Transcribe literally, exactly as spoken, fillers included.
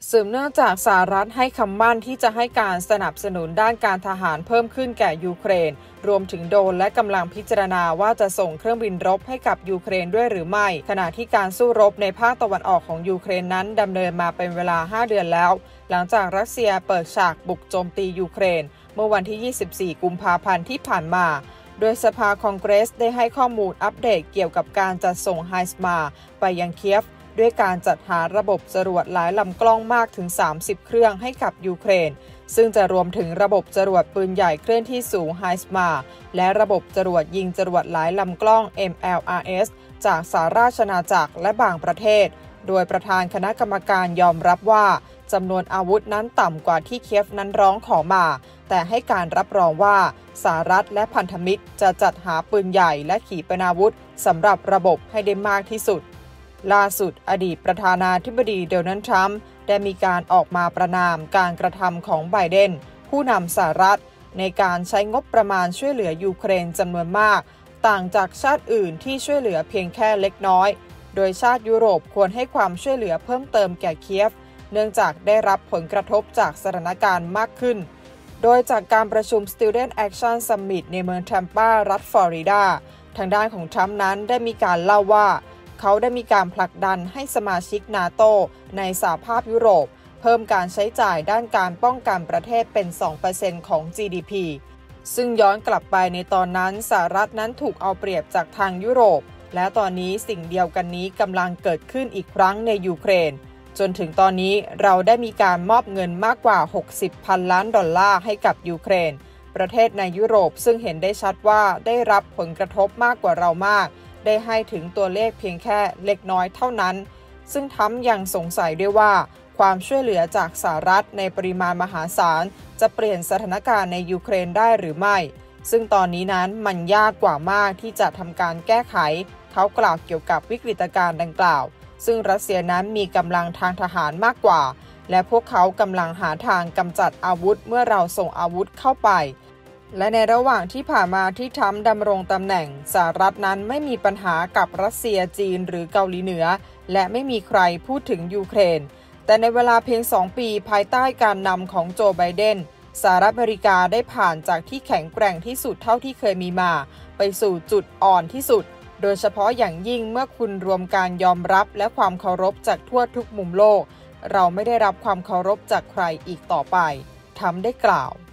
สืบเนื่องจากสหรัฐให้คำมั่นที่จะให้การสนับสนุนด้านการทหารเพิ่มขึ้นแก่ยูเครนรวมถึงโดรนและกำลังพิจารณาว่าจะส่งเครื่องบินรบให้กับยูเครนด้วยหรือไม่ขณะที่การสู้รบในภาคตะวันออกของยูเครนนั้นดำเนินมาเป็นเวลาห้าเดือนแล้วหลังจากรัสเซียเปิดฉากบุกโจมตียูเครนเมื่อวันที่ยี่สิบสี่กุมภาพันธ์ที่ผ่านมาโดยสภาคองเกรสได้ให้ข้อมูลอัปเดตเกี่ยวกับการจัดส่งไฮสมาไปยังเคียฟด้วยการจัดหาระบบจรวดหลายลำกล้องมากถึงสามสิบเครื่องให้กับยูเครนซึ่งจะรวมถึงระบบจรวดปืนใหญ่เคลื่อนที่สูงไฮสมาและระบบจรวดยิงจรวดหลายลำกล้อง เอ็ม แอล อาร์ เอส จากสหราชอาณาจักรและบางประเทศโดยประธานคณะกรรมการยอมรับว่าจำนวนอาวุธนั้นต่ำกว่าที่เคียฟนั้นร้องขอมาแต่ให้การรับรองว่าสหรัฐและพันธมิตรจะจัดหาปืนใหญ่และขีปนาวุธสำหรับระบบให้ได้มากที่สุดล่าสุดอดีตประธานาธิบดีโดนัลด์ทรัมป์ได้มีการออกมาประณามการกระทำของไบเดนผู้นำสหรัฐในการใช้งบประมาณช่วยเหลือยูเครนจำนวนมากต่างจากชาติอื่นที่ช่วยเหลือเพียงแค่เล็กน้อยโดยชาติยุโรปควรให้ความช่วยเหลือเพิ่มเติมแก่เคียฟเนื่องจากได้รับผลกระทบจากสถานการณ์มากขึ้นโดยจากการประชุม Student Action Summit ในเมืองแทมปารัฐฟลอริดาทางด้านของทรัมป์นั้นได้มีการเล่าว่าเขาได้มีการผลักดันให้สมาชิกนาโตในสหภาพยุโรปเพิ่มการใช้จ่ายด้านการป้องกันประเทศเป็น สองเปอร์เซ็นต์ ของ จี ดี พี ซึ่งย้อนกลับไปในตอนนั้นสหรัฐนั้นถูกเอาเปรียบจากทางยุโรปและตอนนี้สิ่งเดียวกันนี้กำลังเกิดขึ้นอีกครั้งในยูเครนจนถึงตอนนี้เราได้มีการมอบเงินมากกว่าหกสิบพันล้านดอลลาร์ให้กับยูเครนประเทศในยุโรปซึ่งเห็นได้ชัดว่าได้รับผลกระทบมากกว่าเรามากได้ให้ถึงตัวเลขเพียงแค่เล็กน้อยเท่านั้นซึ่งทรัมป์ยังสงสัยด้วยว่าความช่วยเหลือจากสหรัฐในปริมาณมหาศาลจะเปลี่ยนสถานการณ์ในยูเครนได้หรือไม่ซึ่งตอนนี้นั้นมันยากกว่ามากที่จะทำการแก้ไขเขากล่าวเกี่ยวกับวิกฤตการณ์ดังกล่าวซึ่งรัสเซียนั้นมีกำลังทางทหารมากกว่าและพวกเขากำลังหาทางกำจัดอาวุธเมื่อเราส่งอาวุธเข้าไปและในระหว่างที่ผ่านมาที่ทรัมป์ดำรงตำแหน่งสหรัฐนั้นไม่มีปัญหากับรัสเซียจีนหรือเกาหลีเหนือและไม่มีใครพูดถึงยูเครนแต่ในเวลาเพียงสองปีภายใต้การนำของโจไบเดนสหรัฐอเมริกาได้ผ่านจากที่แข็งแกร่งที่สุดเท่าที่เคยมีมาไปสู่จุดอ่อนที่สุดโดยเฉพาะอย่างยิ่งเมื่อคุณรวมการยอมรับและความเคารพจากทั่วทุกมุมโลกเราไม่ได้รับความเคารพจากใครอีกต่อไปทรัมป์ได้กล่าว